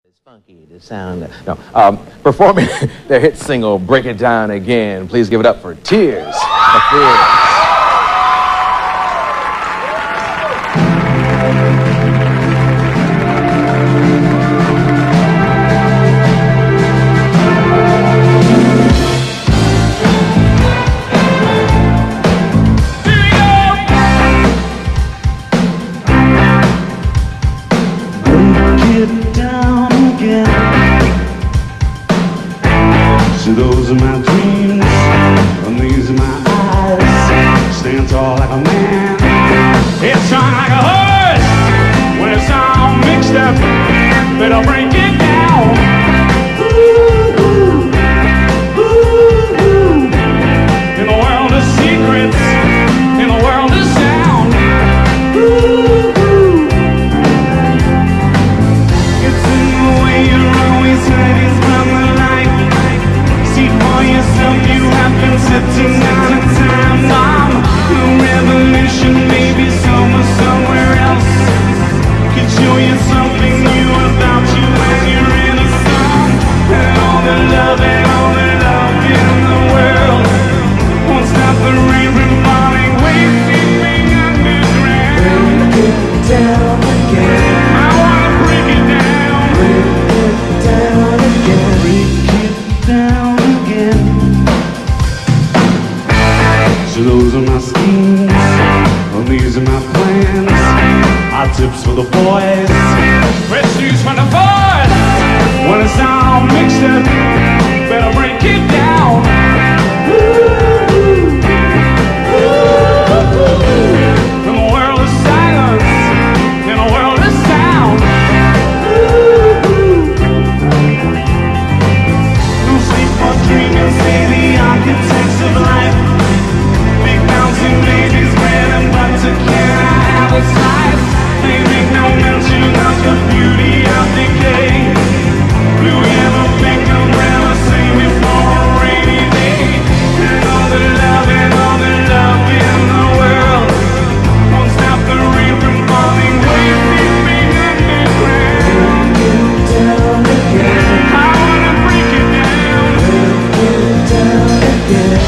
It's funky, the sound. No, performing their hit single, Break It Down Again. Please give it up for Tears of Fear. So those are my dreams, and these are my eyes. Stand tall like a man, it's strong like a horse. When it's all mixed up, better break it down. Ooh, ooh, ooh, ooh. In the world of secrets, in the world of sound. Ooh, ooh. It's in the way you're always hiding from the light. For yourself, you have been sitting down in time bomb. No revolution, maybe somewhere else could show you something new about you when you're in a song. And all the love in the world won't stop the rain from falling, waiting underground. Break it down again. I wanna break it down. Break it down again. Break it down. So those are my schemes, and these are my plans. Hot tips for the boys, fresh news from the boys. When it's all mixed up, better break it down. Ooh, ooh, ooh. In a world of silence, in a world of sound. Ooh, no sleep or dreaming, say the architects of life. Babies, bread and butter, can I have a slice? They make no mention of the beauty of decay. Blue yellow pink umbrella, save me for a rainy day. And all the love in the world won't stop the rain from falling, waiting underground. Break it down again. I wanna break it down. Break it down again.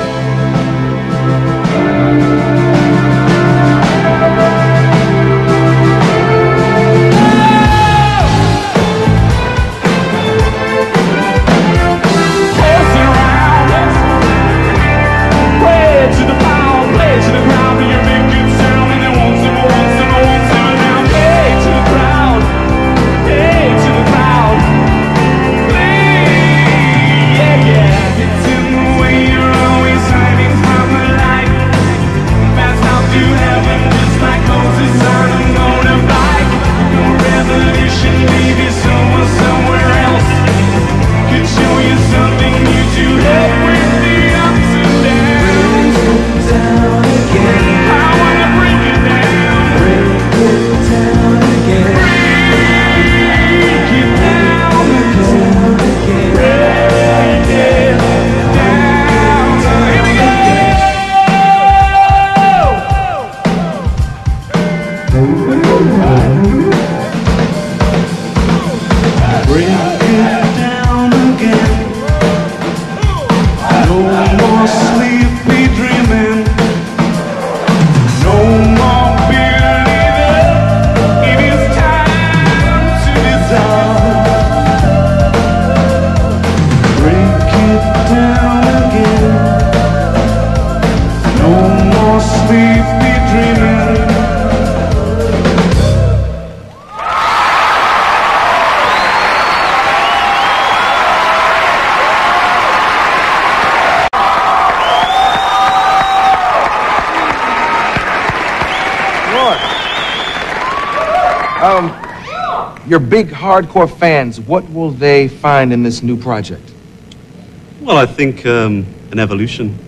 Your big hardcore fans, what will they find in this new project? Well, I think an evolution.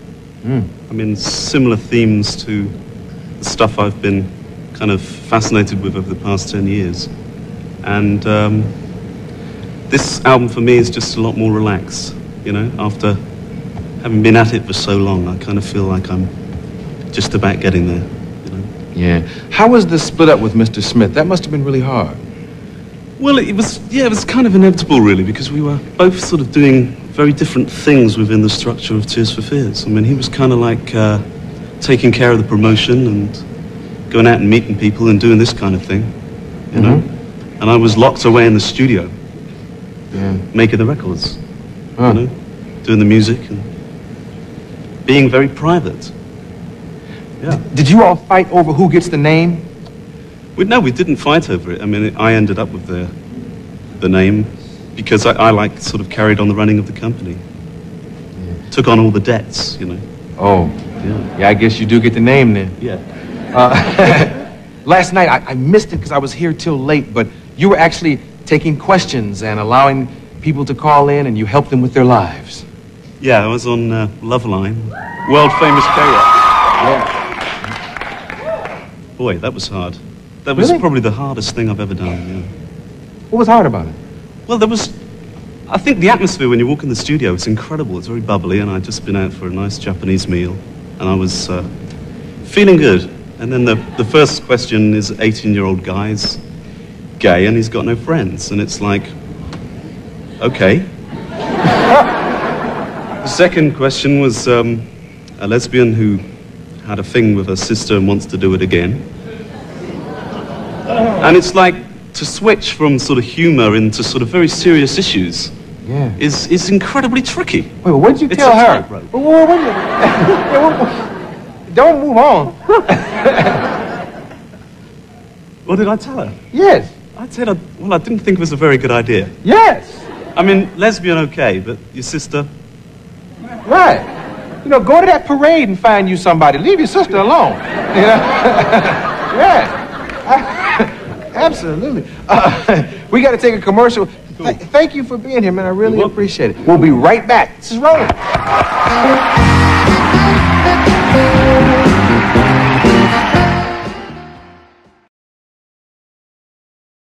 I mean, similar themes to the stuff I've been kind of fascinated with over the past 10 years. And this album for me is just a lot more relaxed, you know, after having been at it for so long. I kind of feel like I'm just about getting there, you know. Yeah. How was the split up with Mr. Smith? That must have been really hard. Well, it was kind of inevitable, really, because we were both sort of doing very different things within the structure of Tears for Fears. I mean, he was kind of like taking care of the promotion and going out and meeting people and doing this kind of thing, you know? And I was locked away in the studio, making the records, you know, doing the music and being very private. Yeah. Did you all fight over who gets the name? No, we didn't fight over it. I mean, I ended up with the name because I like sort of carried on the running of the company. Took on all the debts, you know. Oh, yeah, I guess you do get the name then. Yeah. Last night, I missed it because I was here till late, but you were actually taking questions and allowing people to call in, and you helped them with their lives. Yeah, I was on Loveline, world famous K-Rock. Yeah. Boy, that was hard. That was probably the hardest thing I've ever done, yeah. What was hard about it? Well, I think the atmosphere when you walk in the studio, it's incredible. It's very bubbly, and I'd just been out for a nice Japanese meal, and I was feeling good. And then the first question is 18-year-old guy's gay, and he's got no friends. And it's like, okay. The second question was a lesbian who had a thing with her sister and wants to do it again. And it's like to switch from sort of humor into sort of very serious issues is incredibly tricky. Wait, what did you tell her? Don't move on. What did I tell her? Yes. I said, well, I didn't think it was a very good idea. Yes. I mean, lesbian, okay, but your sister? Right. You know, go to that parade and find you somebody. Leave your sister alone. You know? Yeah. Absolutely. We got to take a commercial. Thank you for being here, man. I really appreciate it. We'll be right back. This is rolling.